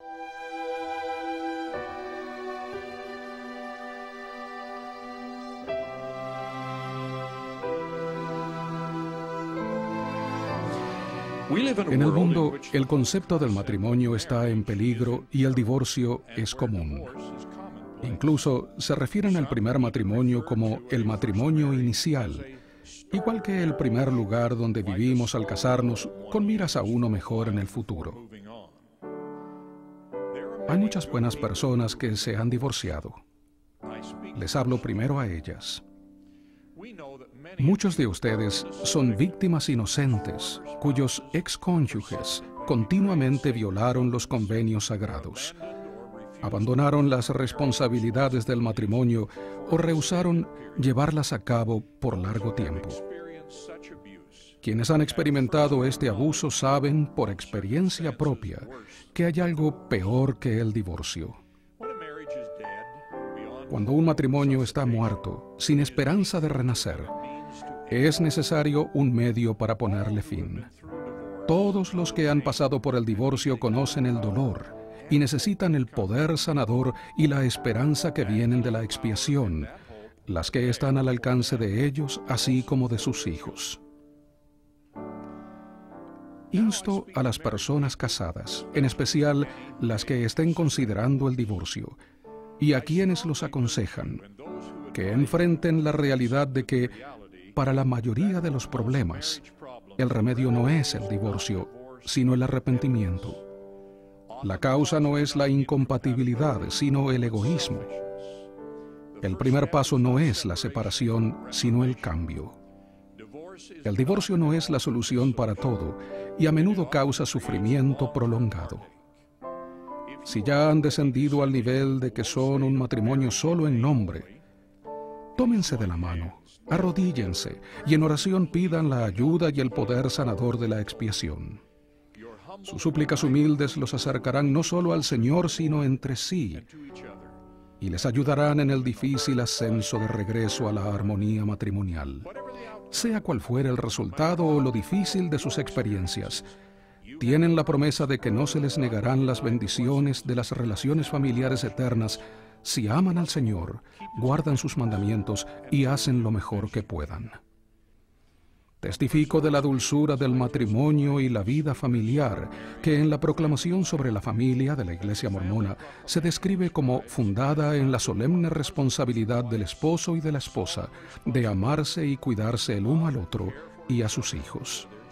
En el mundo, el concepto del matrimonio está en peligro y el divorcio es común. Incluso se refieren al primer matrimonio como el matrimonio inicial, igual que el primer lugar donde vivimos al casarnos con miras a uno mejor en el futuro. Hay muchas buenas personas que se han divorciado. Les hablo primero a ellas. Muchos de ustedes son víctimas inocentes cuyos excónyuges continuamente violaron los convenios sagrados, abandonaron las responsabilidades del matrimonio o rehusaron llevarlas a cabo por largo tiempo. Quienes han experimentado este abuso saben por experiencia propia que hay algo peor que el divorcio. Cuando un matrimonio está muerto, sin esperanza de renacer, es necesario un medio para ponerle fin. Todos los que han pasado por el divorcio conocen el dolor y necesitan el poder sanador y la esperanza que vienen de la expiación, las que están al alcance de ellos, así como de sus hijos. Insto a las personas casadas, en especial las que estén considerando el divorcio, y a quienes los aconsejan, que enfrenten la realidad de que, para la mayoría de los problemas, el remedio no es el divorcio, sino el arrepentimiento. La causa no es la incompatibilidad, sino el egoísmo. El primer paso no es la separación, sino el cambio. El divorcio no es la solución para todo y a menudo causa sufrimiento prolongado. Si ya han descendido al nivel de que son un matrimonio solo en nombre, tómense de la mano, arrodíllense y en oración pidan la ayuda y el poder sanador de la expiación. Sus súplicas humildes los acercarán no solo al Señor, sino entre sí, y les ayudarán en el difícil ascenso de regreso a la armonía matrimonial. Sea cual fuera el resultado o lo difícil de sus experiencias, tienen la promesa de que no se les negarán las bendiciones de las relaciones familiares eternas si aman al Señor, guardan sus mandamientos y hacen lo mejor que puedan. Testifico de la dulzura del matrimonio y la vida familiar, que en la proclamación sobre la familia de la Iglesia Mormona se describe como fundada en la solemne responsabilidad del esposo y de la esposa de amarse y cuidarse el uno al otro y a sus hijos.